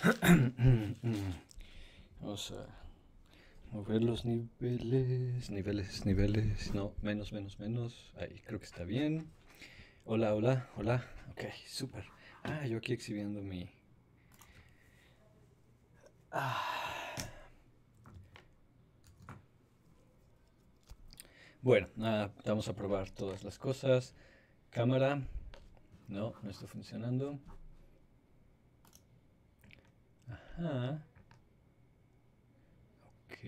Vamos a mover los niveles, niveles. No, menos. Ahí, creo que está bien. Hola. Ok, súper. Yo aquí exhibiendo mi... Bueno, vamos a probar todas las cosas. Cámara. No está funcionando. Ajá. Ok.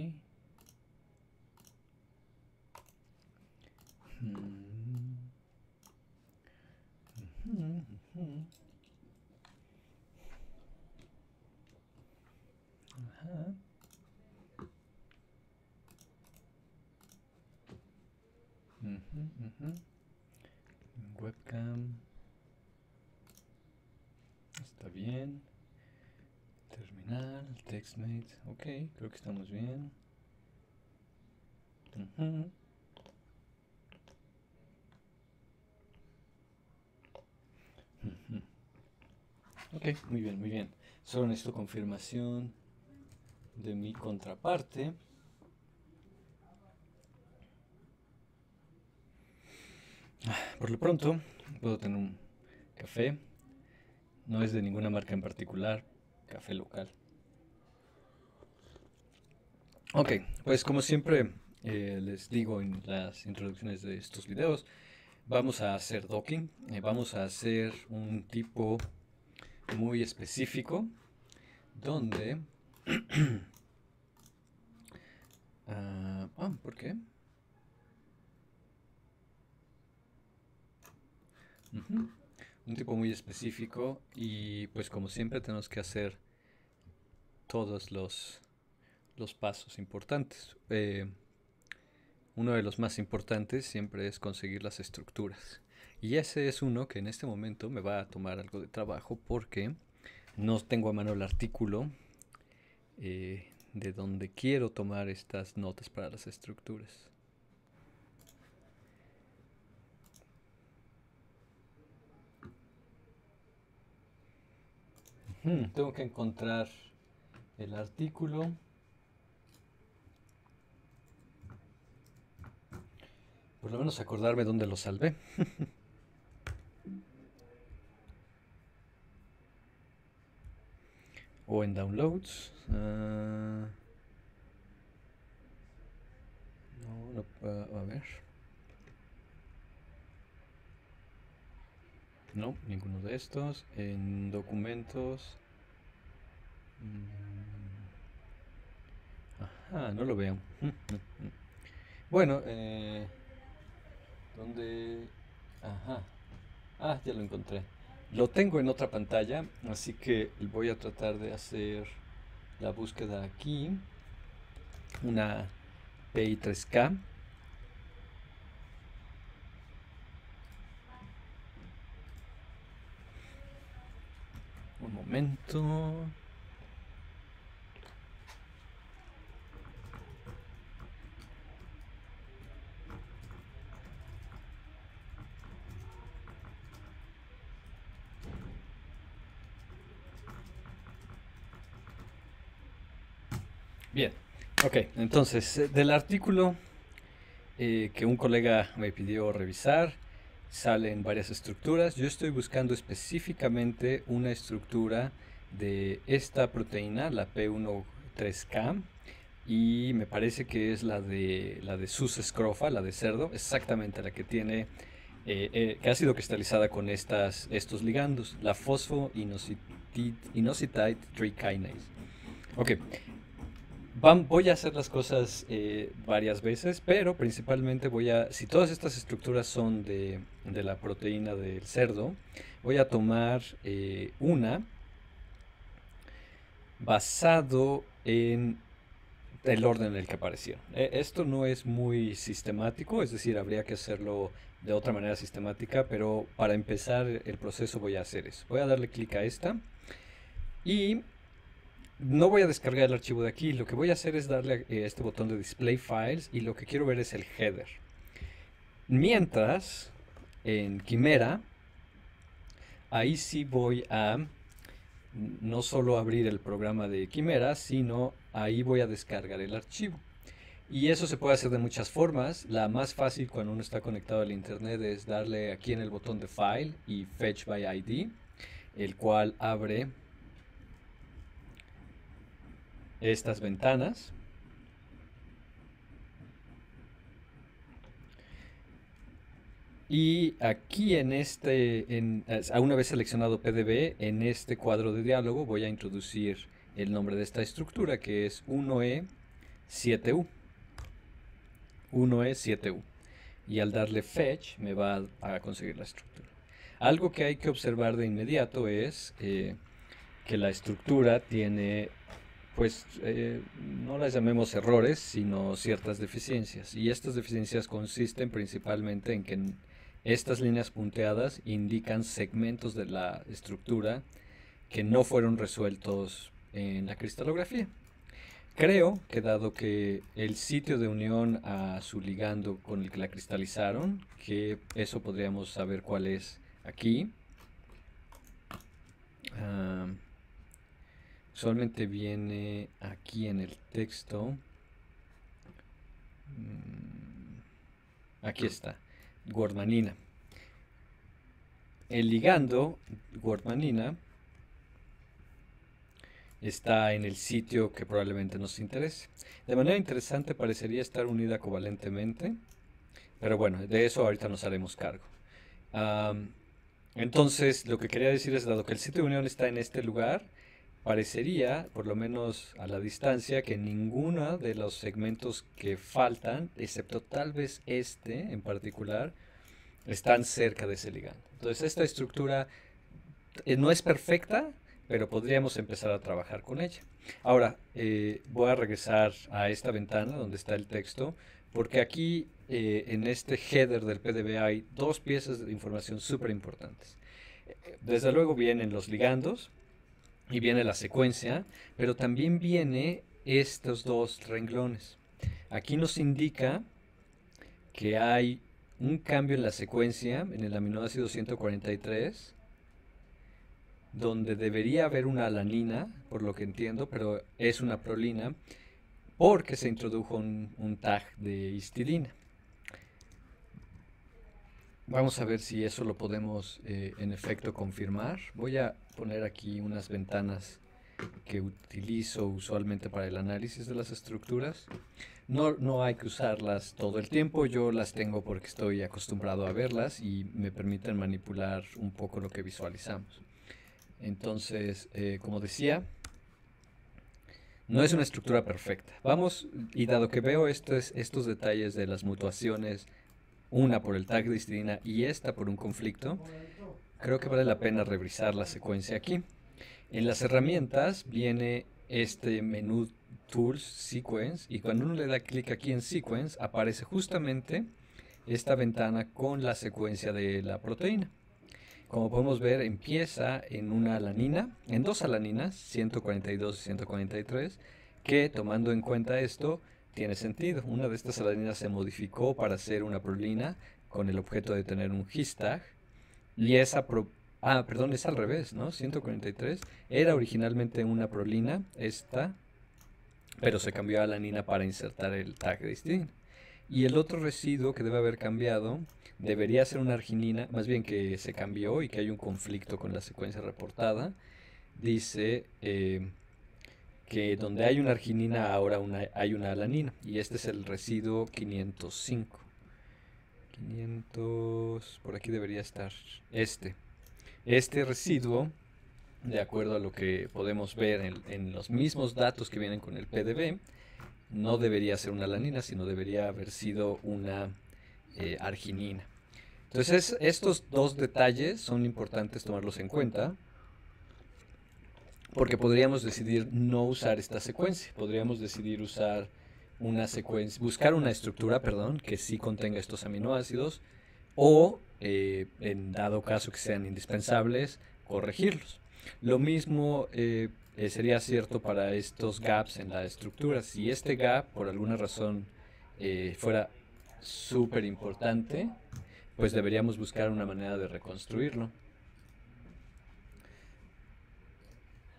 Mm, ujú. Ajá. Ujú. Webcam. Está bien. Terminal, TextMate. Ok, creo que estamos bien. Ujú. Ujú. Ok, muy bien. Solo necesito confirmación de mi contraparte. Por lo pronto, puedo tener un café. No es de ninguna marca en particular. Café local. Ok, pues como siempre les digo en las introducciones de estos videos, vamos a hacer docking. Vamos a hacer un tipo muy específico donde... ¿Por qué? Ujú. Un tipo muy específico y pues como siempre tenemos que hacer todos los pasos importantes. Uno de los más importantes siempre es conseguir las estructuras. Y ese es uno que en este momento me va a tomar algo de trabajo porque no tengo a mano el artículo de donde quiero tomar estas notas para las estructuras. Tengo que encontrar el artículo. Por lo menos acordarme dónde lo salvé. O en downloads. A ver. No, ninguno de estos. En documentos. No lo veo. Bueno, ¿dónde? Ajá. Ya lo encontré. Lo tengo en otra pantalla, así que voy a tratar de hacer la búsqueda aquí. Una PI3K. Un momento. Bien. Ok, entonces, del artículo que un colega me pidió revisar, salen varias estructuras. Yo estoy buscando específicamente una estructura de esta proteína, la P13K, y me parece que es la de Sus scrofa, la de cerdo, exactamente la que tiene que ha sido cristalizada con estos ligandos, la fosfoinositide trikinase. Ok, voy a hacer las cosas varias veces, pero principalmente si todas estas estructuras son de la proteína del cerdo, voy a tomar una basado en el orden en el que aparecieron. Esto no es muy sistemático, es decir, habría que hacerlo de otra manera sistemática, pero para empezar el proceso voy a hacer eso. Voy a darle clic a esta y no voy a descargar el archivo de aquí. Lo que voy a hacer es darle a este botón de Display Files y lo que quiero ver es el header. Mientras, en Quimera, ahí sí voy a no solo abrir el programa de Quimera, sino ahí voy a descargar el archivo. Y eso se puede hacer de muchas formas. La más fácil cuando uno está conectado al internet es darle aquí en el botón de File y Fetch by ID, el cual abre estas ventanas. Y aquí a una vez seleccionado PDB, en este cuadro de diálogo voy a introducir el nombre de esta estructura, que es 1E7U. 1E7U. Y al darle fetch me va a conseguir la estructura. Algo que hay que observar de inmediato es que la estructura tiene, pues, no las llamemos errores, sino ciertas deficiencias. Y estas deficiencias consisten principalmente en que estas líneas punteadas indican segmentos de la estructura que no fueron resueltos en la cristalografía. Creo que dado que el sitio de unión a su ligando con el que la cristalizaron, que eso podríamos saber cuál es aquí. Usualmente viene aquí en el texto. Aquí está, guarmanina. El ligando, guarmanina, está en el sitio que probablemente nos interese. De manera interesante parecería estar unida covalentemente, pero bueno, de eso ahorita nos haremos cargo. Entonces, lo que quería decir es, dado que el sitio de unión está en este lugar, parecería, por lo menos a la distancia, que ninguno de los segmentos que faltan, excepto tal vez este en particular, están cerca de ese ligando. Entonces, esta estructura no es perfecta, pero podríamos empezar a trabajar con ella. Ahora, voy a regresar a esta ventana donde está el texto, porque aquí en este header del PDB hay dos piezas de información súper importantes. Desde luego vienen los ligandos y viene la secuencia, pero también viene estos dos renglones. Aquí nos indica que hay un cambio en la secuencia, en el aminoácido 143, donde debería haber una alanina, por lo que entiendo, pero es una prolina, porque se introdujo un tag de histidina. Vamos a ver si eso lo podemos en efecto confirmar. Voy a poner aquí unas ventanas que utilizo usualmente para el análisis de las estructuras. No hay que usarlas todo el tiempo, yo las tengo porque estoy acostumbrado a verlas y me permiten manipular un poco lo que visualizamos. Entonces, como decía, no es una estructura perfecta. Vamos, y dado que veo estos detalles de las mutuaciones, una por el tag de histidina y esta por un conflicto, creo que vale la pena revisar la secuencia aquí. En las herramientas viene este menú Tools Sequence y cuando uno le da clic aquí en Sequence aparece justamente esta ventana con la secuencia de la proteína. Como podemos ver, empieza en una alanina, en dos alaninas, 142 y 143, que tomando en cuenta esto, tiene sentido. Una de estas alaninas se modificó para ser una prolina con el objeto de tener un his tag. Y perdón, es al revés, ¿no? 143 era originalmente una prolina, esta, pero se cambió a alanina para insertar el tag de histidina. Y el otro residuo que debe haber cambiado debería ser una arginina, más bien que se cambió y que hay un conflicto con la secuencia reportada. Dice que donde hay una arginina ahora hay una alanina y este es el residuo 505. 500, por aquí debería estar este residuo, de acuerdo a lo que podemos ver en los mismos datos que vienen con el PDB, no debería ser una alanina, sino debería haber sido una arginina. Entonces, estos dos detalles son importantes tomarlos en cuenta, porque podríamos decidir no usar esta secuencia. Podríamos decidir usar una secuencia, buscar una estructura, perdón, que sí contenga estos aminoácidos, o, en dado caso que sean indispensables, corregirlos. Lo mismo sería cierto para estos gaps en la estructura. Si este gap, por alguna razón, fuera súper importante, pues deberíamos buscar una manera de reconstruirlo.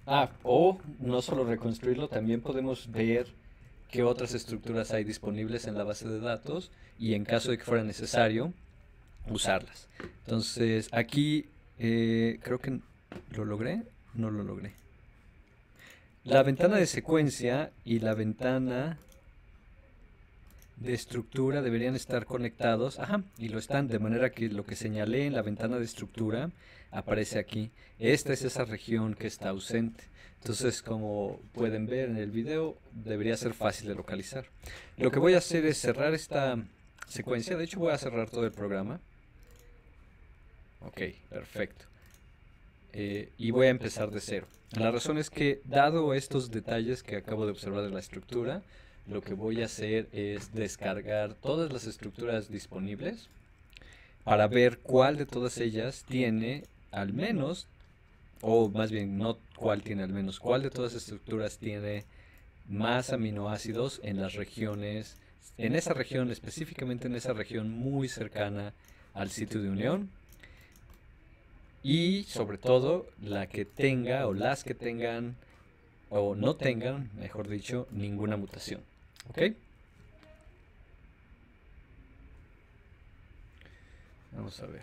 O no solo reconstruirlo, también podemos ver qué otras estructuras hay disponibles en la base de datos y en caso de que fuera necesario, usarlas. Entonces, aquí creo que lo logré, no lo logré. La ventana de secuencia y la ventana de estructura deberían estar conectados, y lo están, de manera que lo que señalé en la ventana de estructura aparece aquí. Esta es esa región que está ausente. Entonces, como pueden ver en el video, debería ser fácil de localizar. Lo que voy a hacer es cerrar esta secuencia. De hecho, voy a cerrar todo el programa. Ok, perfecto. Y voy a empezar de cero. La razón es que, dado estos detalles que acabo de observar de la estructura, lo que voy a hacer es descargar todas las estructuras disponibles para ver cuál de todas ellas tiene al menos, o más bien no cuál tiene al menos, cuál de todas las estructuras tiene más aminoácidos en las regiones, en esa región, específicamente en esa región muy cercana al sitio de unión. Y sobre todo la que tenga o las que tengan o no tengan, mejor dicho, ninguna mutación. ¿Ok? Vamos a ver.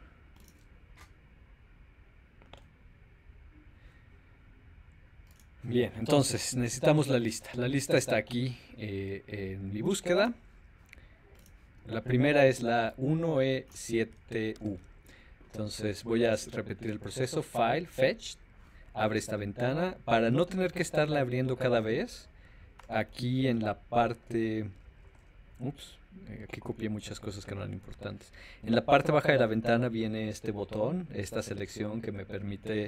Bien, entonces necesitamos la lista. La lista está aquí en mi búsqueda. La primera es la 1E7U. Entonces voy a repetir el proceso. File, fetch, abre esta ventana. Para no tener que estarla abriendo cada vez, aquí en la parte... Ups, aquí copié muchas cosas que no eran importantes. En la parte baja de la ventana viene este botón, esta selección que me permite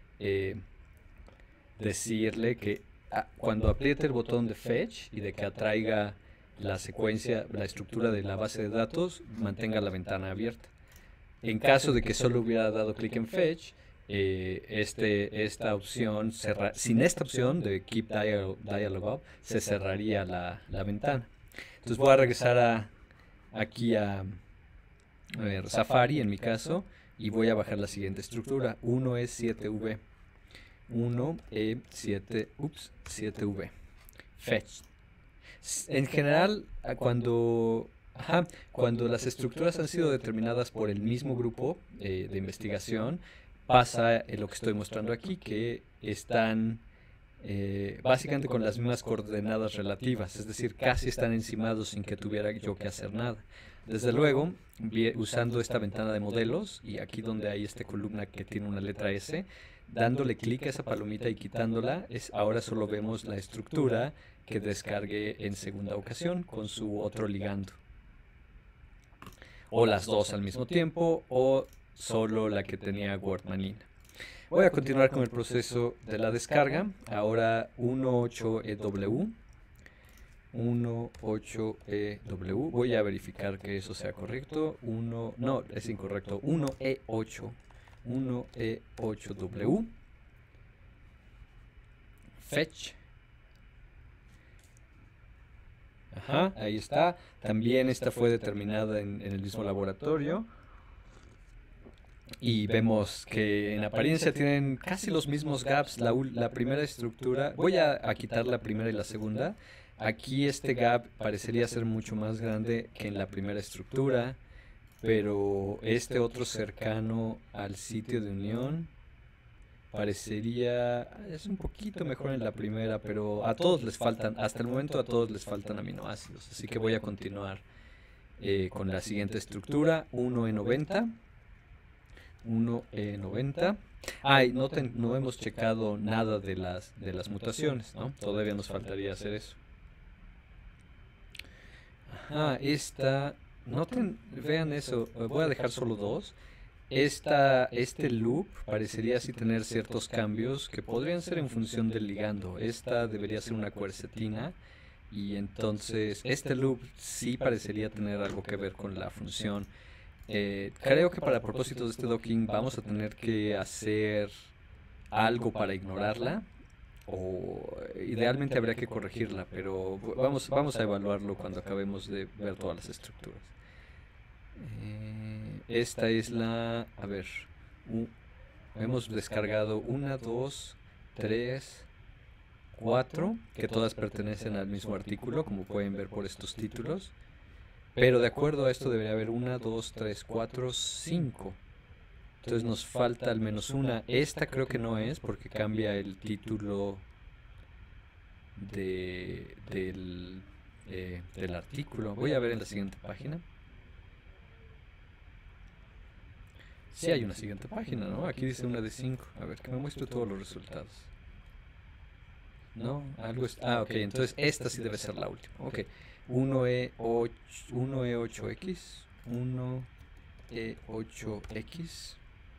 decirle que cuando apriete el botón de fetch y de que atraiga la secuencia, la estructura de la base de datos, mantenga la ventana abierta. En caso de que solo hubiera dado clic en fetch, esta opción sin esta opción de keep dialog up, se cerraría la ventana. Entonces voy a regresar aquí a ver, Safari en mi caso y voy a bajar la siguiente estructura, 1E7V. 7V. Fetch. En general, cuando las estructuras han sido determinadas por el mismo grupo de investigación, pasa lo que estoy mostrando aquí, que están básicamente con las mismas coordenadas relativas, es decir, casi están encimados sin que tuviera yo que hacer nada. Desde luego, usando esta ventana de modelos, y aquí donde hay esta columna que tiene una letra S, dándole clic a esa palomita y quitándola, ahora solo vemos la estructura que descargué en segunda ocasión con su otro ligando. O las dos al mismo tiempo, o solo la que tenía Wordmanina. Voy a continuar con el proceso de la descarga. Ahora 18EW. 18EW. Voy a verificar que eso sea correcto. No, es incorrecto. 1E8. 1E8W. Fetch. Ahí está. También esta fue determinada en el mismo laboratorio. Y vemos que en apariencia tienen casi los mismos gaps. La primera estructura, voy a quitar la primera y la segunda. Aquí este gap parecería ser mucho más grande que en la primera estructura, pero este otro cercano al sitio de unión parecería, es un poquito mejor en la primera, pero a todos les faltan, hasta el momento a todos les faltan aminoácidos. Así que voy a continuar con la siguiente estructura, 1E90. 1E90. Y no hemos checado nada de las mutaciones, ¿no? Todavía nos faltaría hacer eso. Vean eso, voy a dejar solo dos. Este loop parecería así tener ciertos cambios que podrían ser en función del ligando. Esta debería ser una quercetina y entonces este loop sí parecería tener algo que ver con la función. Creo que para propósitos de este docking vamos a tener que hacer algo para ignorarla o idealmente habría que corregirla, pero vamos a evaluarlo cuando acabemos de ver todas las estructuras. Esta es la... A ver, hemos descargado 1, 2, 3, 4, que todas pertenecen al mismo artículo, como pueden ver por estos títulos. Pero de acuerdo a esto debería haber 1, 2, 3, 4, 5. Entonces nos falta al menos una. Esta creo que no es porque cambia el título del artículo. Voy a ver en la siguiente página. Sí hay una siguiente página, ¿no? Aquí dice una de 5. A ver, que me muestre todos los resultados. No, algo es... Ah, ok, entonces esta sí debe ser la última. Ok, 1E8, 1E8X, 1E8X.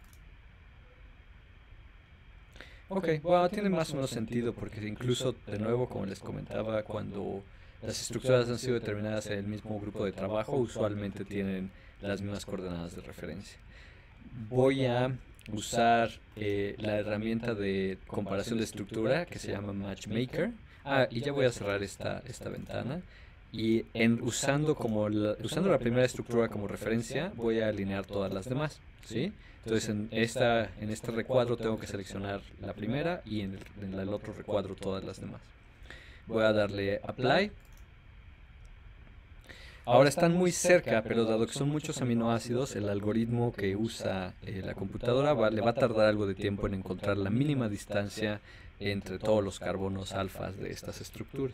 Ok, bueno, tiene más o menos sentido porque incluso, de nuevo, como les comentaba, cuando las estructuras han sido determinadas en el mismo grupo de trabajo, usualmente tienen las mismas coordenadas de referencia. Voy a usar la herramienta de comparación de estructura que se llama Matchmaker. Ah, y ya voy a cerrar esta ventana. Y usando la primera estructura como referencia, voy a alinear todas las demás, ¿sí? Entonces en este recuadro tengo que seleccionar la primera y en el otro recuadro todas las demás. Voy a darle Apply. Ahora están muy cerca, pero dado que son muchos aminoácidos, el algoritmo que usa la computadora le va a tardar algo de tiempo en encontrar la mínima distancia entre todos los carbonos alfas de estas estructuras.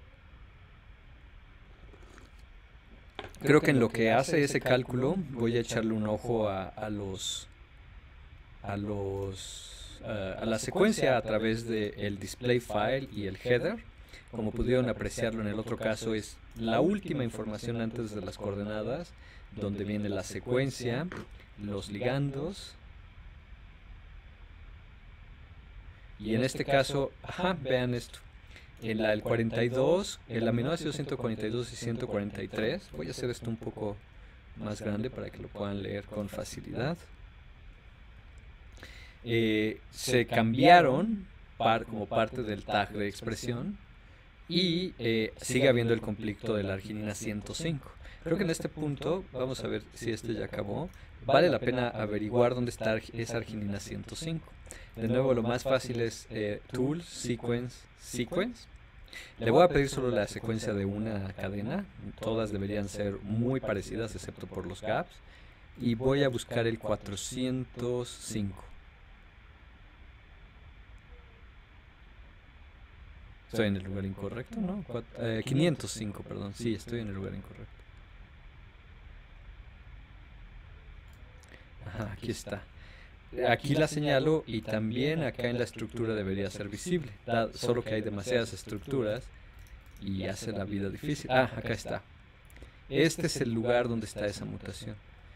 Creo que en lo que hace ese cálculo voy a echarle un ojo a la secuencia a través del display file y el header. Como pudieron apreciarlo en el otro caso, es la última información antes de las coordenadas, donde viene la secuencia, los ligandos. Y en este caso, vean esto. En el 42, el aminoácido 142 y 143, voy a hacer esto un poco más grande para que lo puedan leer con facilidad. Se cambiaron como parte del tag de expresión y sigue habiendo el conflicto de la arginina 105. Creo que en este punto, vamos a ver si este ya acabó, vale la pena averiguar dónde está esa arginina 105. De nuevo, lo más fácil es Tools, Sequence. Le voy a pedir solo la secuencia de una cadena. Todas deberían ser muy parecidas, excepto por los gaps. Y voy a buscar el 405. Estoy en el lugar incorrecto, ¿no? 505, perdón. Sí, estoy en el lugar incorrecto. Ajá, aquí está. Aquí la señalo y también acá en la estructura debería ser visible, solo que hay demasiadas estructuras y hace la vida difícil. Ah, acá está. Este es el lugar donde está esa mutación.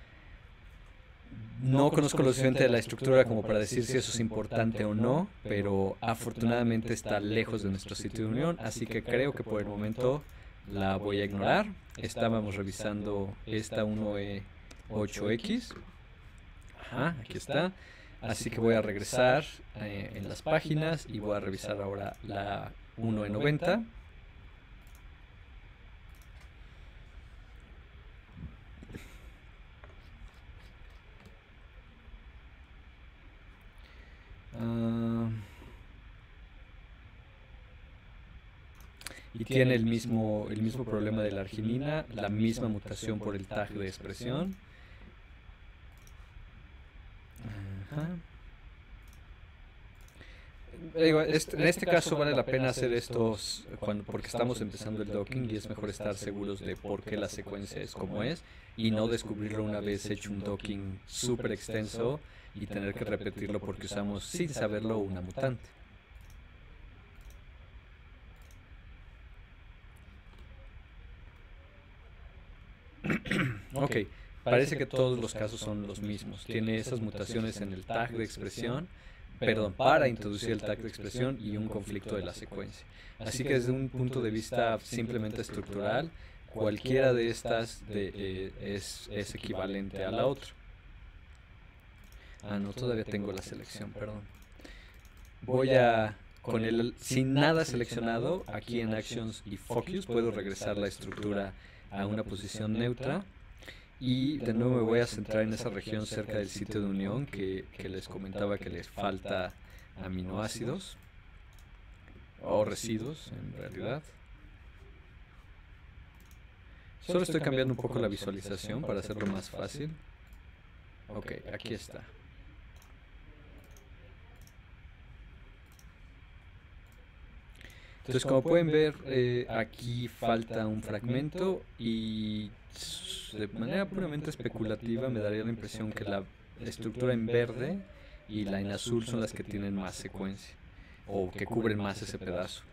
No conozco lo suficiente de la estructura como para decir si eso es importante o no, pero afortunadamente está lejos de nuestro sitio de unión, así que creo que por el momento la voy a ignorar. Estábamos revisando esta 1E8X. Ajá, aquí está. Así que voy a regresar en las páginas y voy a revisar ahora la 1E90. Y tiene el mismo problema de la arginina, la misma mutación por el tag de expresión. Ajá. En este caso vale la pena hacer estos porque estamos empezando el docking y es mejor estar seguros de por qué la secuencia es como es y no descubrirlo una vez hecho un docking súper extenso y tener que repetirlo porque usamos sin saberlo una mutante. Ok, parece que todos los casos son los mismos. Tiene esas mutaciones en el tag de expresión, perdón, para introducir el tag de expresión y un conflicto de la secuencia. Así que desde un punto de vista simplemente estructural, cualquiera de estas es equivalente a la otra. Ah, no, todavía tengo la selección, perdón. Voy a, sin nada seleccionado, aquí en Actions y Focus, puedo regresar la estructura a una posición neutra. Y de nuevo me voy a centrar en esa región cerca del sitio de unión que les comentaba que les falta aminoácidos. o residuos en realidad. Solo estoy cambiando un poco la visualización para hacerlo más fácil. Ok, aquí está. Entonces, como pueden ver, aquí falta un fragmento y de manera puramente especulativa me daría la impresión que la estructura en verde y la en azul son las que tienen más secuencia o que cubren más ese pedazo.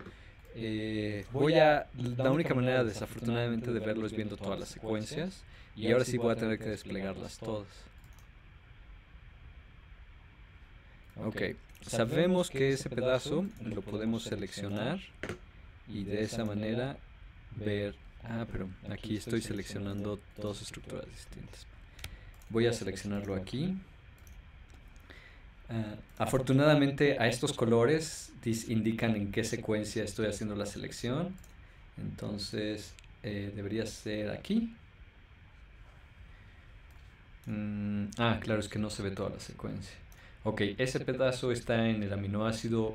La única manera desafortunadamente de verlo es viendo todas las secuencias y ahora sí voy a tener que desplegarlas todas. Ok, sabemos que ese pedazo lo podemos seleccionar y de esa manera ver... Ah, pero aquí estoy seleccionando dos estructuras distintas. Voy a seleccionarlo aquí. Afortunadamente a estos colores indican en qué secuencia estoy haciendo la selección. Entonces debería ser aquí. Claro, es que no se ve toda la secuencia. Ok, ese pedazo está en el aminoácido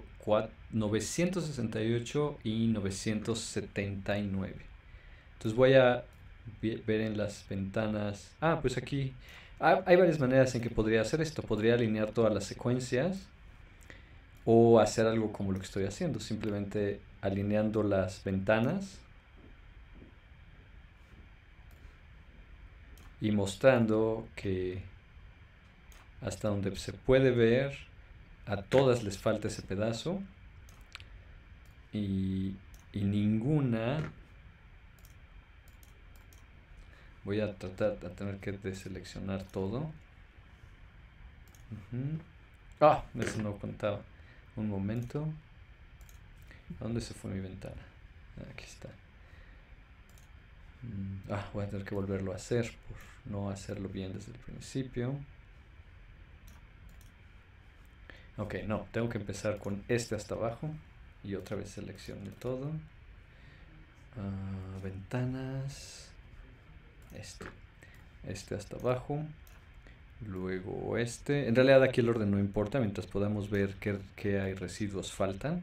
968 y 979. Entonces voy a ver en las ventanas. Pues aquí hay varias maneras en que podría hacer esto. Podría alinear todas las secuencias o hacer algo como lo que estoy haciendo, simplemente alineando las ventanas y mostrando que hasta donde se puede ver a todas les falta ese pedazo y ninguna. Voy a tratar de tener que deseleccionar todo. Eso no contaba. Un momento. ¿Dónde se fue mi ventana? Aquí está. Voy a tener que volverlo a hacer por no hacerlo bien desde el principio. Ok, no, tengo que empezar con este hasta abajo y otra vez selecciono todo. Ventanas. Este hasta abajo. Luego este. En realidad aquí el orden no importa mientras podamos ver qué hay residuos faltan.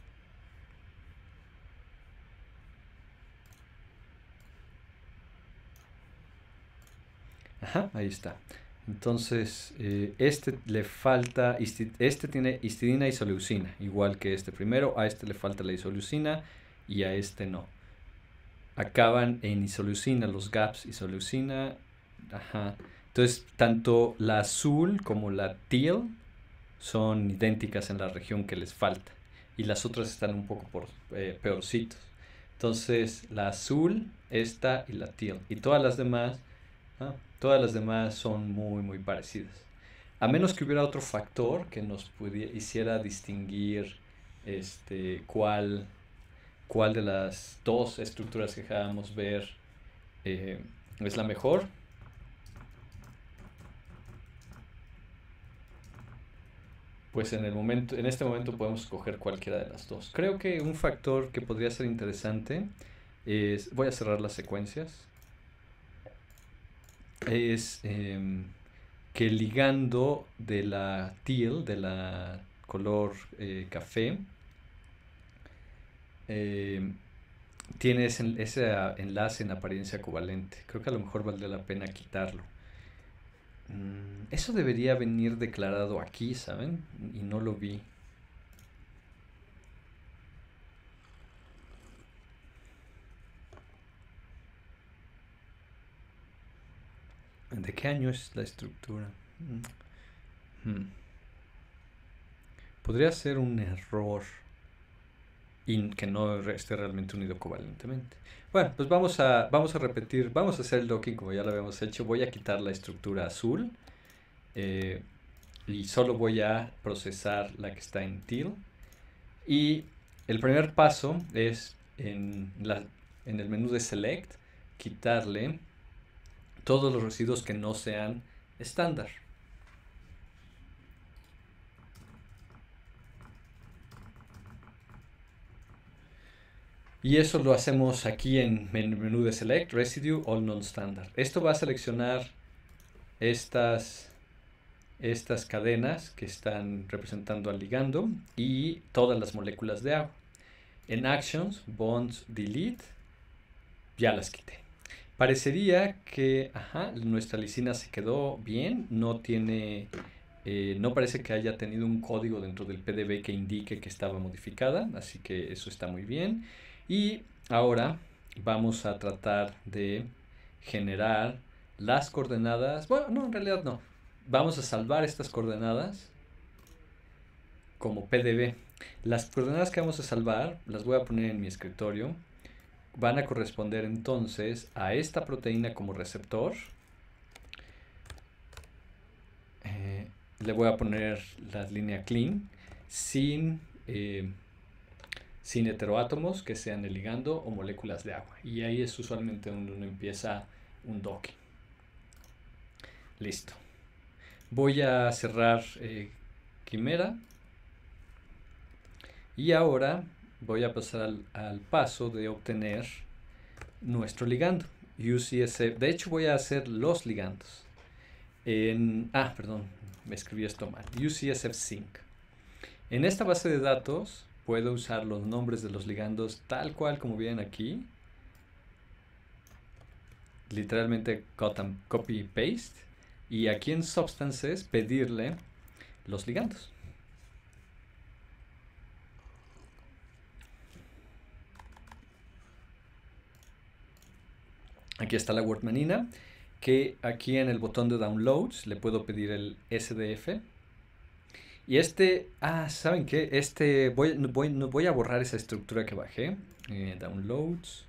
Ajá, ahí está. Entonces, este le falta, este tiene histidina y isoleucina, igual que este primero. A este le falta la isoleucina y a este no. Acaban en isoleucina, los gaps isoleucina. Ajá. Entonces, tanto la azul como la teal son idénticas en la región que les falta. Y las otras están un poco peorcitos. Entonces, la azul, esta y la teal. Y todas las demás son muy, muy parecidas. A menos que hubiera otro factor que nos hiciera distinguir cuál de las dos estructuras que acabamos de ver es la mejor. Pues en este momento podemos escoger cualquiera de las dos. Creo que un factor que podría ser interesante es, voy a cerrar las secuencias, es que el ligando de la teal, de la color café, tiene ese enlace en apariencia covalente. Creo que a lo mejor valdría la pena quitarlo. Eso debería venir declarado aquí, ¿saben? Y no lo vi. ¿De qué año es la estructura? Podría ser un error y que no esté realmente unido covalentemente. Bueno, pues vamos a repetir, vamos a hacer el docking como ya lo habíamos hecho. Voy a quitar la estructura azul y solo voy a procesar la que está en teal. Y el primer paso es en el menú de Select, quitarle todos los residuos que no sean estándar. Y eso lo hacemos aquí en el menú de Select, Residue, All Non-Standard. Esto va a seleccionar estas cadenas que están representando al ligando y todas las moléculas de agua. En Actions, Bonds, Delete, ya las quité. Parecería que nuestra lisina se quedó bien, no tiene, no parece que haya tenido un código dentro del PDB que indique que estaba modificada, así que eso está muy bien. Y ahora vamos a tratar de generar las coordenadas, bueno, no, en realidad no. Vamos a salvar estas coordenadas como PDB. Las coordenadas que vamos a salvar las voy a poner en mi escritorio. Van a corresponder entonces a esta proteína como receptor. Le voy a poner la línea clean sin, sin heteroátomos que sean el ligando o moléculas de agua. Y ahí es usualmente donde uno empieza un docking. Listo. Voy a cerrar Quimera. Y ahora voy a pasar al paso de obtener nuestro ligando. UCSF. De hecho voy a hacer los ligandos. Perdón, me escribí esto mal. UCSF Sync. En esta base de datos puedo usar los nombres de los ligandos tal cual como vienen aquí. Literalmente copy paste. Y aquí en Substances pedirle los ligandos. Aquí está la wordmanina, que aquí en el botón de downloads le puedo pedir el SDF. Y ¿saben qué? Voy a borrar esa estructura que bajé. Downloads.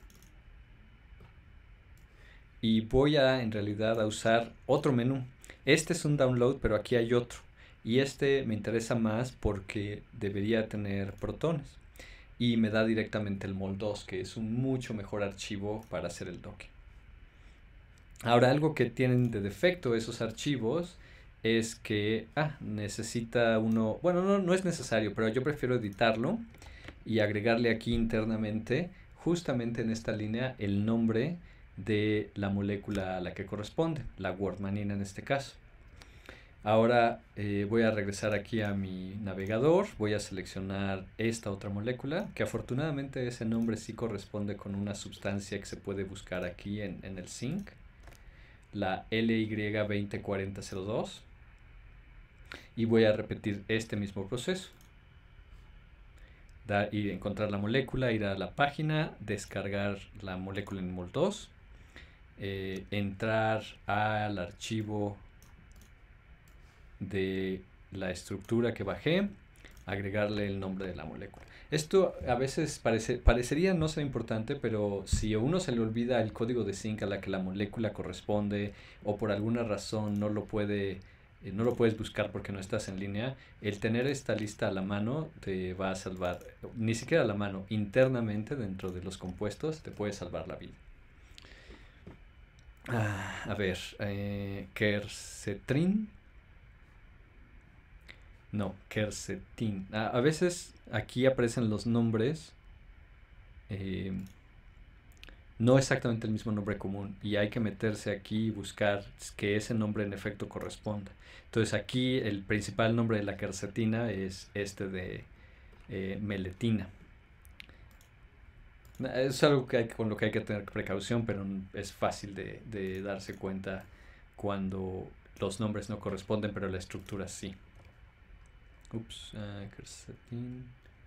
Y voy a en realidad a usar otro menú. Este es un download, pero aquí hay otro. Y este me interesa más porque debería tener protones. Y me da directamente el mol2, que es un mucho mejor archivo para hacer el docking. Ahora, algo que tienen de defecto esos archivos es que necesita uno, bueno, no es necesario, pero yo prefiero editarlo y agregarle aquí internamente, justamente en esta línea, el nombre de la molécula a la que corresponde, la wordmanina en este caso. Ahora voy a regresar aquí a mi navegador, voy a seleccionar esta otra molécula, que afortunadamente ese nombre sí corresponde con una sustancia que se puede buscar aquí en el zinc, la LY204002, y voy a repetir este mismo proceso. Ir a encontrar la molécula, ir a la página, descargar la molécula en mol2, entrar al archivo de la estructura que bajé, agregarle el nombre de la molécula. Esto a veces parecería no ser importante, pero si a uno se le olvida el código de zinc a la que la molécula corresponde o por alguna razón no lo puedes buscar porque no estás en línea, el tener esta lista a la mano te va a salvar, ni siquiera a la mano, internamente dentro de los compuestos te puede salvar la vida. A ver, quercetrin. No, quercetin. A veces aquí aparecen los nombres, eh, no exactamente el mismo nombre común, y hay que meterse aquí y buscar que ese nombre en efecto corresponda. Entonces aquí el principal nombre de la quercetina es este de meletina. Es algo con lo que hay que tener precaución, pero es fácil de darse cuenta cuando los nombres no corresponden, pero la estructura sí. Ups, quercetin.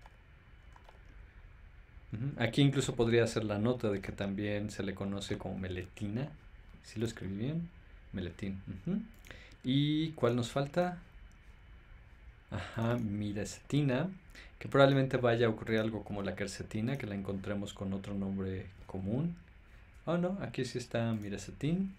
Aquí incluso podría hacer la nota de que también se le conoce como meletina. ¿Sí lo escribí bien? Meletín. ¿Y cuál nos falta? Miracetina, que probablemente vaya a ocurrir algo como la quercetina, que la encontremos con otro nombre común. Oh no, aquí sí está miracetin.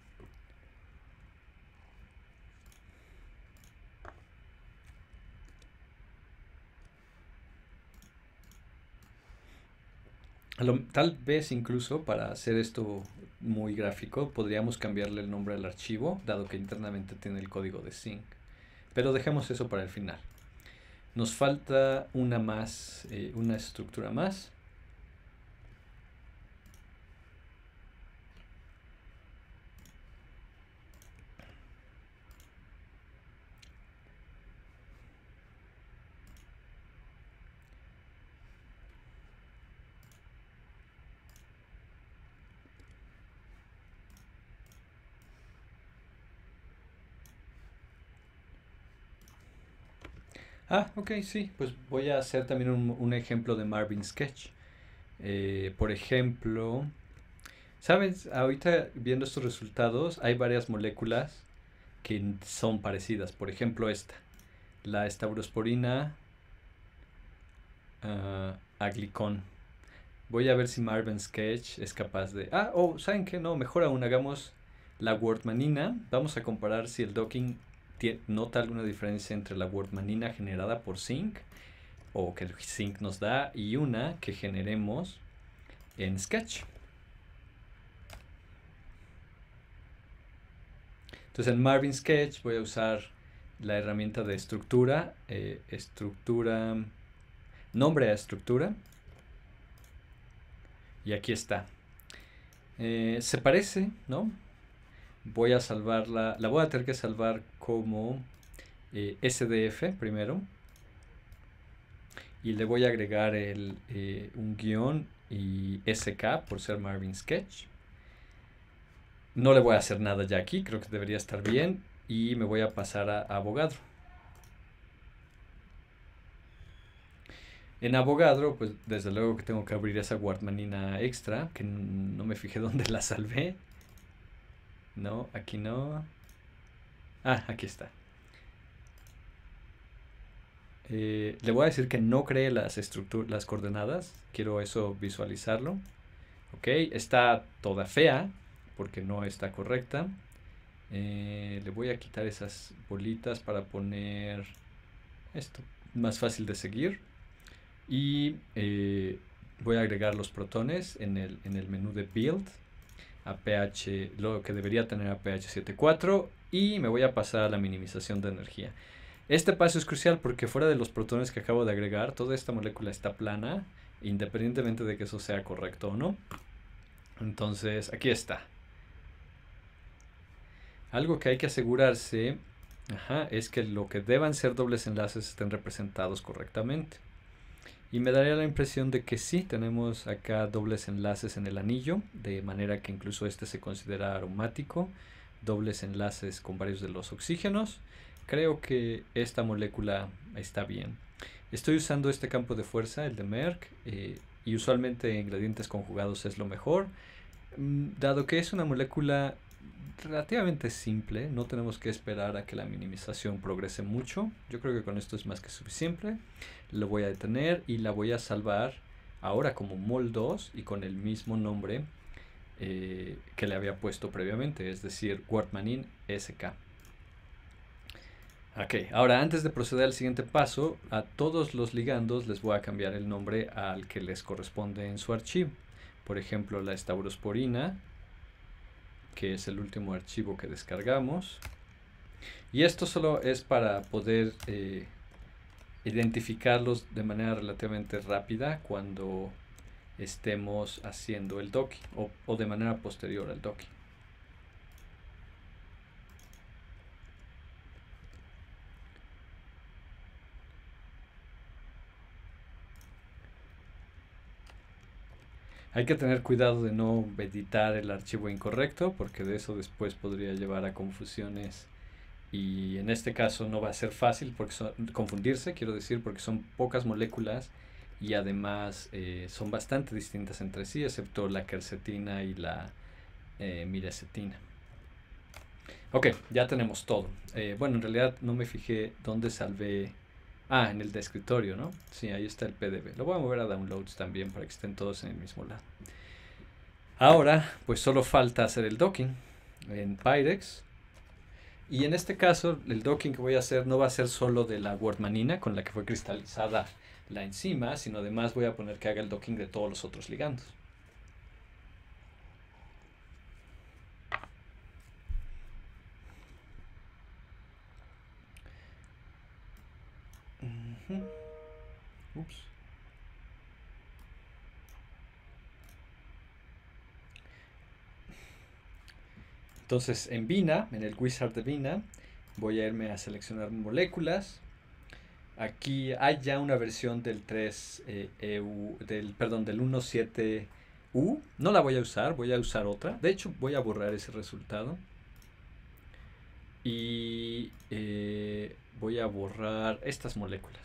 Tal vez incluso para hacer esto muy gráfico podríamos cambiarle el nombre al archivo, dado que internamente tiene el código de zinc. Pero dejemos eso para el final. Nos falta una estructura más. Ah, ok, sí, pues voy a hacer también un ejemplo de Marvin Sketch. Por ejemplo, ¿sabes? Ahorita viendo estos resultados, hay varias moléculas que son parecidas. Por ejemplo, esta, la estavurosporina aglicón. Voy a ver si Marvin Sketch es capaz de... Ah, oh, ¿saben qué? No, mejor aún, hagamos la wordmanina. Vamos a comparar si el docking nota alguna diferencia entre la wordmanina generada por zinc o que el zinc nos da y una que generemos en Sketch. Entonces en Marvin Sketch voy a usar la herramienta de estructura, nombre a estructura, y aquí está. Se parece, ¿no? Voy a salvarla, la voy a tener que salvar como SDF primero, y le voy a agregar un guión y SK por ser Marvin Sketch. No le voy a hacer nada ya aquí, creo que debería estar bien, y me voy a pasar a Avogadro. En Avogadro, pues desde luego que tengo que abrir esa guardmanina extra, que no me fijé dónde la salvé. No, aquí no. Ah, aquí está. Le voy a decir que no cree las coordenadas. Quiero eso visualizarlo. Ok, está toda fea porque no está correcta. Le voy a quitar esas bolitas para poner esto más fácil de seguir. Y voy a agregar los protones en el menú de build a pH, lo que debería tener a pH 7.4, y me voy a pasar a la minimización de energía. Este paso es crucial porque fuera de los protones que acabo de agregar, toda esta molécula está plana, independientemente de que eso sea correcto o no. Entonces, aquí está. Algo que hay que asegurarse es que lo que deban ser dobles enlaces estén representados correctamente. Y me daría la impresión de que sí, tenemos acá dobles enlaces en el anillo, de manera que incluso este se considera aromático, dobles enlaces con varios de los oxígenos. Creo que esta molécula está bien. Estoy usando este campo de fuerza, el de Merck, y usualmente ingredientes conjugados es lo mejor. Dado que es una molécula relativamente simple, no tenemos que esperar a que la minimización progrese mucho. Yo creo que con esto es más que suficiente. Lo voy a detener y la voy a salvar ahora como mol2 y con el mismo nombre que le había puesto previamente, es decir, Wordmanin SK. Ok, ahora antes de proceder al siguiente paso, a todos los ligandos les voy a cambiar el nombre al que les corresponde en su archivo. Por ejemplo, la estavurosporina, que es el último archivo que descargamos. Y esto solo es para poder identificarlos de manera relativamente rápida cuando estemos haciendo el docking o de manera posterior al docking. Hay que tener cuidado de no editar el archivo incorrecto porque de eso después podría llevar a confusiones, y en este caso no va a ser fácil porque confundirse, quiero decir, porque son pocas moléculas y además son bastante distintas entre sí, excepto la quercetina y la miracetina. Ok, ya tenemos todo. Bueno, en realidad no me fijé dónde salvé. Ah, en el de escritorio, ¿no? Sí, ahí está el PDB. Lo voy a mover a downloads también para que estén todos en el mismo lado. Ahora, pues solo falta hacer el docking en Pyrex. Y en este caso, el docking que voy a hacer no va a ser solo de la wordmanina con la que fue cristalizada la enzima, sino además voy a poner que haga el docking de todos los otros ligandos. Ups. Entonces en Vina, en el wizard de Vina, voy a irme a seleccionar moléculas. Aquí hay ya una versión del 3 EU, del 17U. No la voy a usar, voy a usar otra. De hecho, voy a borrar ese resultado. Y voy a borrar estas moléculas.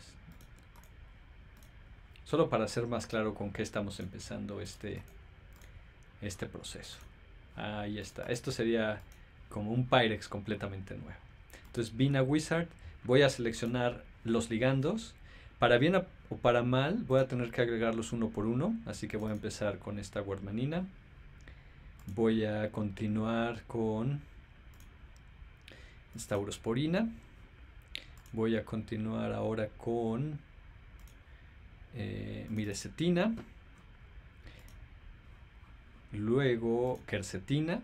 Solo para ser más claro con qué estamos empezando este proceso. Ahí está. Esto sería como un Pyrex completamente nuevo. Entonces, Being a Wizard, voy a seleccionar los ligandos. Para bien o para mal, voy a tener que agregarlos uno por uno. Así que voy a empezar con esta guarmanina. Voy a continuar con esta urosporina. Voy a continuar ahora con mirecetina. Luego quercetina.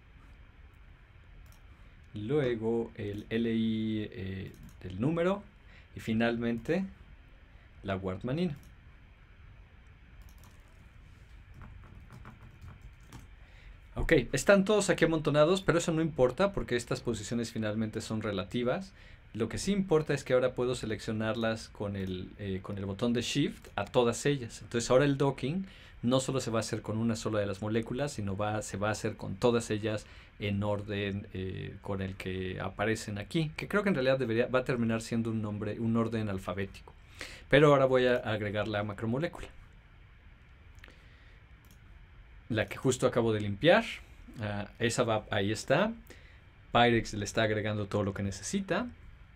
Luego el LI del número. Y finalmente la guarmanina. Ok, están todos aquí amontonados, pero eso no importa porque estas posiciones finalmente son relativas. Lo que sí importa es que ahora puedo seleccionarlas con el botón de Shift a todas ellas. Entonces ahora el docking no solo se va a hacer con una sola de las moléculas, sino se va a hacer con todas ellas en orden con el que aparecen aquí. Que creo que en realidad va a terminar siendo un orden alfabético. Pero ahora voy a agregar la macromolécula. La que justo acabo de limpiar. Esa va, ahí está. Pyrex le está agregando todo lo que necesita.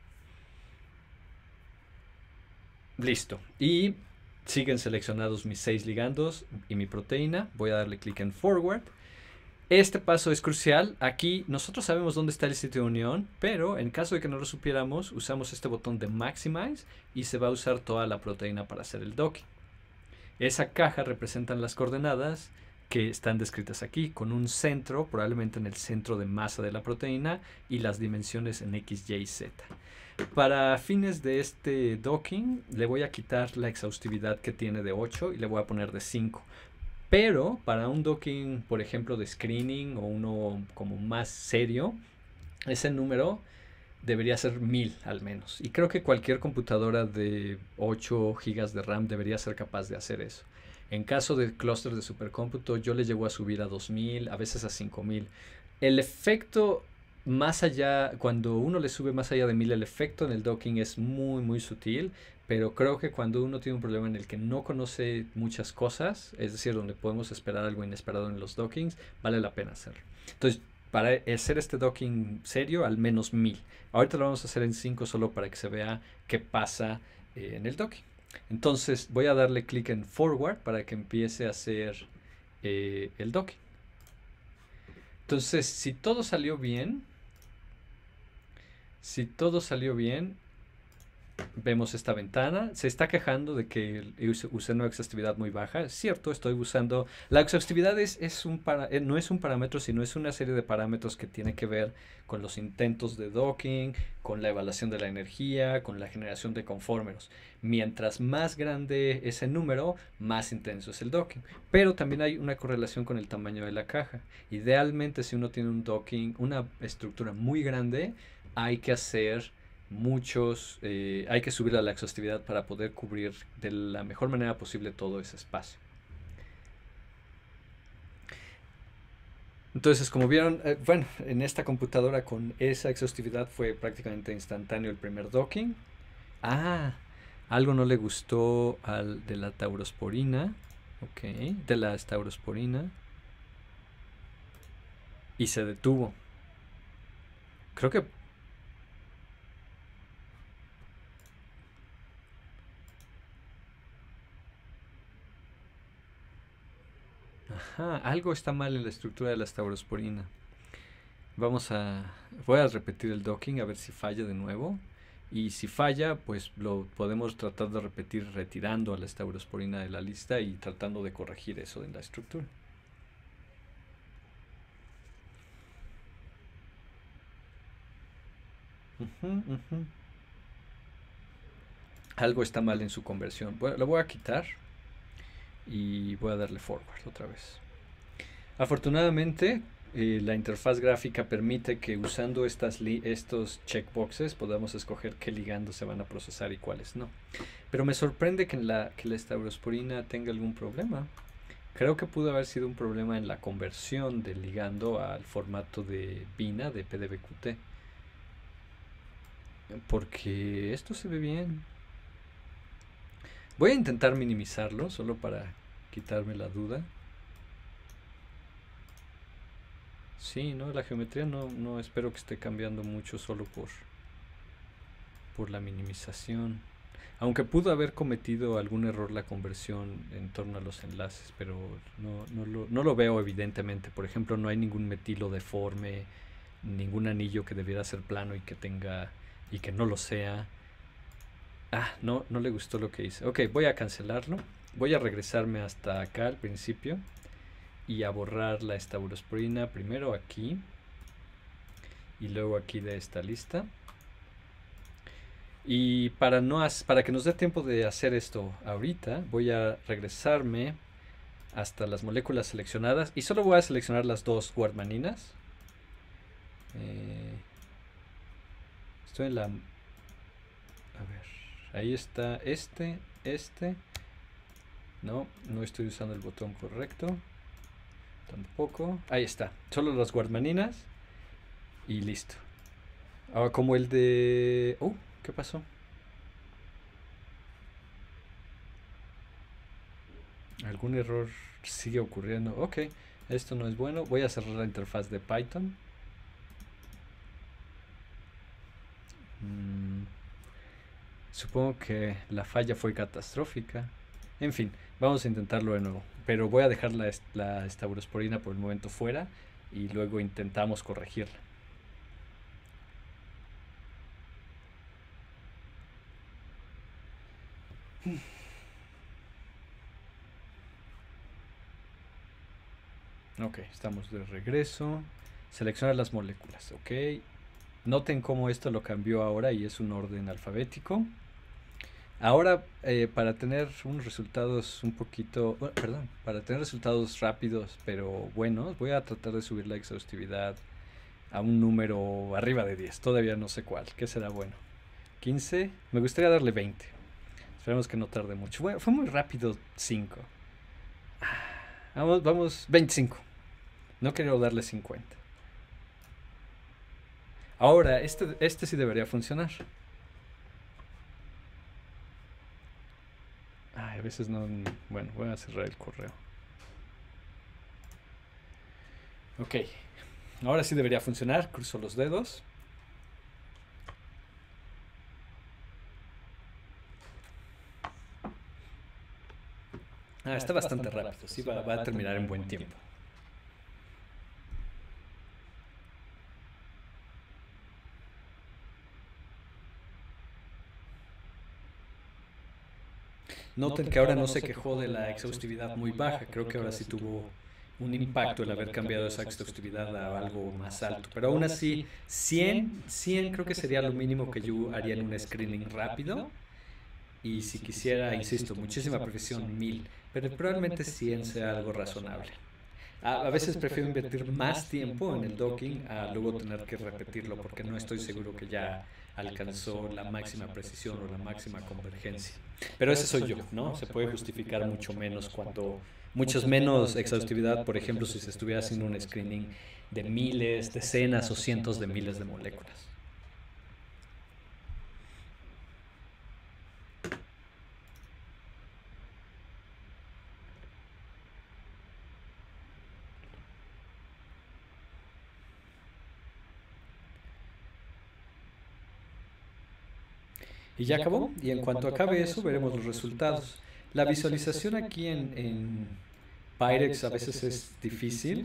Listo. Y siguen seleccionados mis 6 ligandos y mi proteína. Voy a darle clic en Forward. Este paso es crucial. Aquí nosotros sabemos dónde está el sitio de unión, pero en caso de que no lo supiéramos, usamos este botón de Maximize y se va a usar toda la proteína para hacer el docking. Esa caja representa las coordenadas que están descritas aquí, con un centro, probablemente en el centro de masa de la proteína, y las dimensiones en X, Y, Z. Para fines de este docking, le voy a quitar la exhaustividad que tiene de 8 y le voy a poner de 5. Pero para un docking, por ejemplo, de screening o uno como más serio, ese número debería ser 1000 al menos. Y creo que cualquier computadora de 8 GB de RAM debería ser capaz de hacer eso. En caso de clústeres de supercómputo, yo le llego a subir a 2000, a veces a 5000. El efecto más allá, cuando uno le sube más allá de 1000, el efecto en el docking es muy, muy sutil. Pero creo que cuando uno tiene un problema en el que no conoce muchas cosas, es decir, donde podemos esperar algo inesperado en los dockings, vale la pena hacerlo. Entonces, para hacer este docking serio, al menos 1000. Ahorita lo vamos a hacer en 5 solo para que se vea qué pasa en el docking. Entonces voy a darle clic en Forward para que empiece a hacer el docking. Entonces, si todo salió bien, vemos esta ventana. Se está quejando de que usé una exhaustividad muy baja. Es cierto, estoy usando... La exhaustividad no es un parámetro, sino es una serie de parámetros que tiene que ver con los intentos de docking, con la evaluación de la energía, con la generación de conformeros. Mientras más grande ese número, más intenso es el docking. Pero también hay una correlación con el tamaño de la caja. Idealmente, si uno tiene un docking, una estructura muy grande, hay que hacer... hay que subir a la exhaustividad para poder cubrir de la mejor manera posible todo ese espacio. Entonces, como vieron, bueno, en esta computadora con esa exhaustividad fue prácticamente instantáneo el primer docking. Algo no le gustó de la taurosporina. Ok, de la taurosporina. Y se detuvo. Creo que... algo está mal en la estructura de la taurosporina. Voy a repetir el docking a ver si falla de nuevo. Y si falla, pues lo podemos tratar de repetir retirando a la taurosporina de la lista y tratando de corregir eso en la estructura. Algo está mal en su conversión. Lo voy a quitar y voy a darle forward otra vez. Afortunadamente, la interfaz gráfica permite que usando estos checkboxes podamos escoger qué ligandos se van a procesar y cuáles no. Pero me sorprende que la taurosporina tenga algún problema. Creo que pudo haber sido un problema en la conversión del ligando al formato de BINA, de PDBQT. porque esto se ve bien. Voy a intentar minimizarlo solo para quitarme la duda. Sí, no, la geometría no espero que esté cambiando mucho solo por la minimización. Aunque pudo haber cometido algún error la conversión en torno a los enlaces, pero no lo veo evidentemente. Por ejemplo, no hay ningún metilo deforme, ningún anillo que debiera ser plano y que tenga y que no lo sea. Ah, no le gustó lo que hice. Ok, voy a cancelarlo. Voy a regresarme hasta acá al principio y a borrar la estaburosporina primero aquí y luego aquí de esta lista. Y para que nos dé tiempo de hacer esto ahorita, voy a regresarme hasta las moléculas seleccionadas y solo voy a seleccionar las dos guarmaninas. Estoy en la... A ver, ahí está este. No estoy usando el botón correcto. Tampoco. Ahí está. Solo las guarmaninas. Y listo. Ahora como el de... ¿qué pasó? Algún error sigue ocurriendo. Ok, esto no es bueno. Voy a cerrar la interfaz de Python. Supongo que la falla fue catastrófica. En fin, vamos a intentarlo de nuevo. Pero voy a dejar la estaburosporina por el momento fuera y luego intentamos corregirla. Ok, estamos de regreso. Seleccionar las moléculas, ok. Noten cómo esto lo cambió ahora y es un orden alfabético. Ahora, para tener unos resultados un poquito, perdón, para tener resultados rápidos pero buenos, voy a tratar de subir la exhaustividad a un número arriba de 10. Todavía no sé cuál. ¿Qué será bueno? 15. Me gustaría darle 20. Esperemos que no tarde mucho. Bueno, fue muy rápido 5. Vamos, 25. No quiero darle 50. Ahora, este sí debería funcionar. Ay, a veces no... Bueno, voy a cerrar el correo. Ok. Ahora sí debería funcionar. Cruzo los dedos. Está bastante rápido. Sí, va a terminar en buen tiempo. Noten que ahora no se quejó de la exhaustividad muy baja. Creo que ahora sí tuvo un impacto el haber cambiado esa exhaustividad a algo más alto. Pero aún así, 100 creo que sería lo mínimo que yo haría en un screening rápido. Y si quisiera, insisto, muchísima precisión, 1000. Pero probablemente 100 sea algo razonable. A veces prefiero invertir más tiempo en el docking a luego tener que repetirlo porque no estoy seguro que ya alcanzó la máxima precisión o la máxima convergencia. Pero ese soy yo, ¿no? Se puede justificar muchos menos exhaustividad, por ejemplo, si se estuviera haciendo un screening de miles, decenas o cientos de miles de moléculas. Y ya acabó. Y en cuanto acabe eso, veremos los resultados. La visualización aquí en Pyrex a veces es difícil.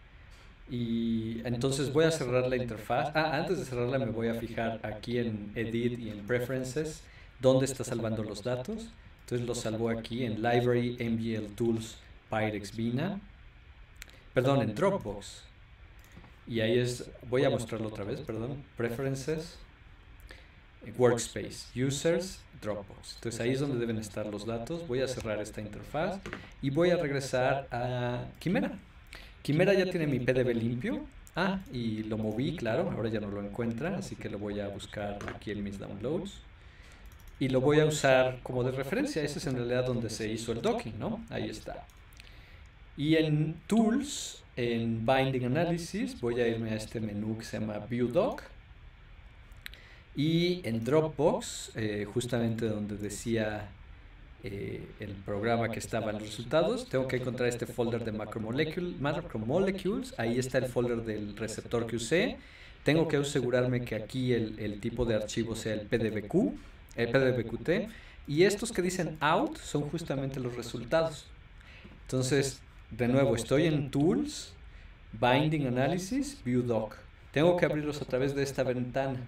Y entonces voy a cerrar la interfaz. Antes de cerrarla me voy a fijar aquí en Edit y en Preferences dónde está salvando los datos. Entonces los salvo aquí en Library, MGL Tools, Pyrex Vina. Perdón, en Dropbox. Y ahí voy a mostrarlo otra vez, perdón. Preferences. Workspace, Users, Dropbox. Entonces ahí es donde deben estar los datos. Voy a cerrar esta interfaz y voy a regresar a Quimera. Quimera ya tiene mi PDB limpio. Y lo moví, claro, ahora ya no lo encuentra, así que lo voy a buscar aquí en mis downloads. Y lo voy a usar como de referencia. Ese es en realidad donde se hizo el docking, ¿no? Ahí está. Y en Tools, en Binding Analysis, voy a irme a este menú que se llama View Doc. Y en Dropbox, justamente donde decía el programa que estaba en los resultados, tengo que encontrar este folder de macromolecules, ahí está el folder del receptor que usé. Tengo que asegurarme que aquí el tipo de archivo sea el PDBQ, el PDBQT, y estos que dicen out son justamente los resultados. Entonces, de nuevo, estoy en Tools, Binding Analysis, View Doc. Tengo que abrirlos a través de esta ventana.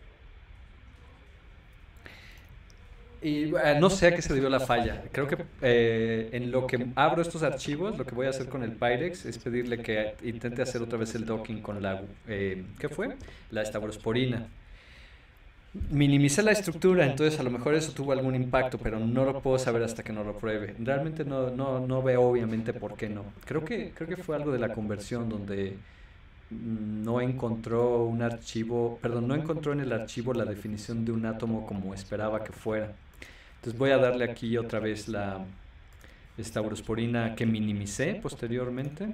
Y no sé a qué se debió la falla. Creo que en lo que abro estos archivos, lo que voy a hacer con el Pyrex es pedirle que intente hacer otra vez el docking con la, ¿qué fue? La estavurosporina. Minimicé la estructura, entonces a lo mejor eso tuvo algún impacto, pero no lo puedo saber hasta que no lo pruebe. Realmente no veo obviamente por qué no. Creo que fue algo de la conversión donde no encontró un archivo, perdón, no encontró en el archivo la definición de un átomo como esperaba que fuera. Entonces voy a darle aquí otra vez la estavurosporina que minimicé posteriormente.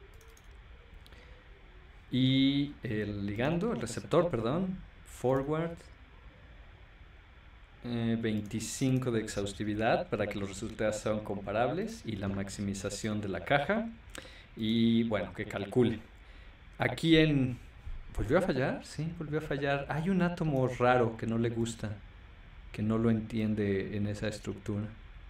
Y el ligando, el receptor, perdón, forward. 25 de exhaustividad para que los resultados sean comparables y la maximización de la caja. Y bueno, que calcule. Aquí en... ¿Volvió a fallar? Sí, volvió a fallar. Hay un átomo raro que no le gusta, que no lo entiende en esa estructura.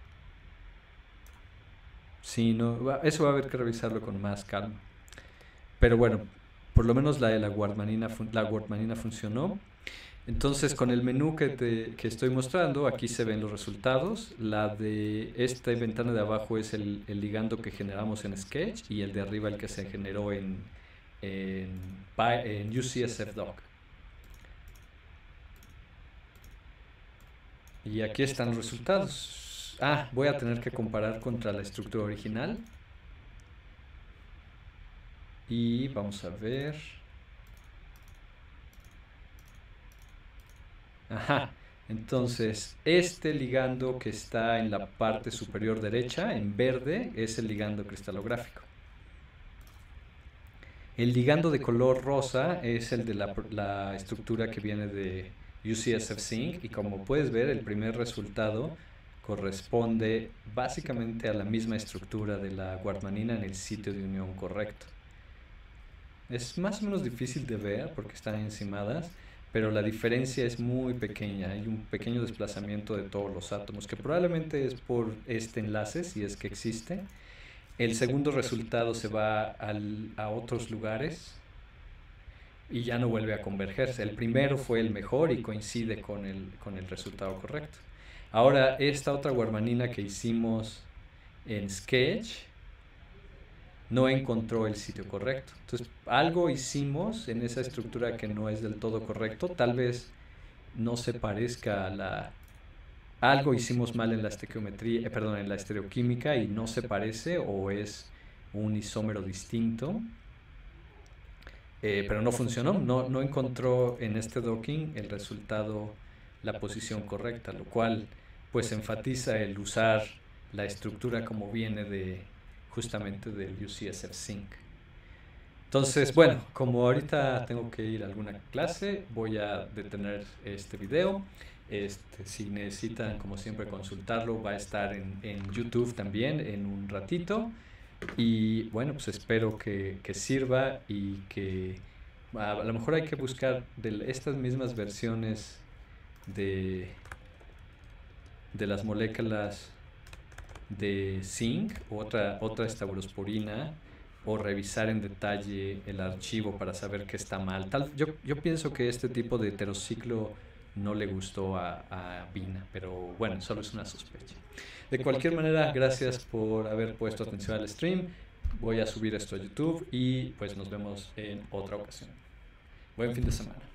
Sí, no, eso va a haber que revisarlo con más calma. Pero bueno, por lo menos la guarmanina funcionó. Entonces, con el menú que estoy mostrando, aquí se ven los resultados. La de esta ventana de abajo es el ligando que generamos en Sketch y el de arriba el que se generó en UCSF-Doc. Y aquí están los resultados. Voy a tener que comparar contra la estructura original. Y vamos a ver. Ajá. Entonces, este ligando que está en la parte superior derecha, en verde, es el ligando cristalográfico. El ligando de color rosa es el de la estructura que viene de UCSF Zinc y como puedes ver, el primer resultado corresponde básicamente a la misma estructura de la guarmanina en el sitio de unión correcto. Es más o menos difícil de ver porque están encimadas, pero la diferencia es muy pequeña. Hay un pequeño desplazamiento de todos los átomos, que probablemente es por este enlace, si es que existe. El segundo resultado se va a otros lugares y ya no vuelve a convergerse. El primero fue el mejor y coincide con el resultado correcto. Ahora, esta otra guarmanina que hicimos en Sketch no encontró el sitio correcto. Entonces, algo hicimos en esa estructura que no es del todo correcto. Tal vez no se parezca a algo hicimos mal en la estequiometría, en la estereoquímica y no se parece o es un isómero distinto. Pero no funcionó, no encontró en este docking el resultado, la posición correcta, lo cual pues enfatiza el usar la estructura como viene justamente del UCSF Zinc. Entonces, bueno, como ahorita tengo que ir a alguna clase, voy a detener este video. Si necesitan, como siempre, consultarlo, va a estar en YouTube también en un ratito. Y bueno, pues espero que sirva y que a lo mejor hay que buscar de estas mismas versiones de las moléculas de zinc, otra estavurosporina, o revisar en detalle el archivo para saber qué está mal. Yo pienso que este tipo de heterociclo no le gustó a Vina, pero bueno, solo es una sospecha. De cualquier manera, gracias por haber puesto atención al stream. Voy a subir esto a YouTube y pues nos vemos en otra ocasión. Buen fin de semana.